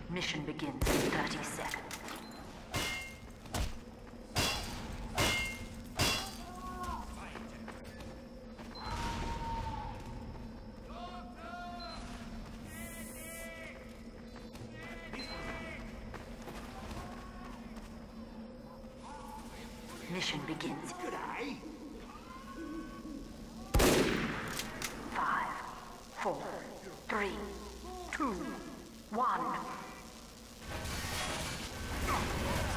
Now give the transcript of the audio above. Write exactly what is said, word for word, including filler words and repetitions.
Mission begins in thirty seconds. Mission begins. Five, four, three, two, one.